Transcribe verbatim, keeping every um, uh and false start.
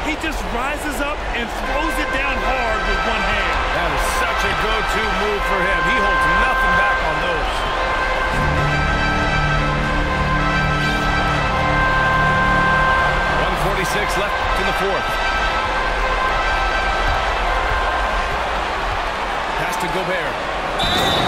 He just rises up and throws it down hard with one hand. That is such a go-to move for him. He holds nothing back on those. one forty-six left in the fourth. Pass to Gobert.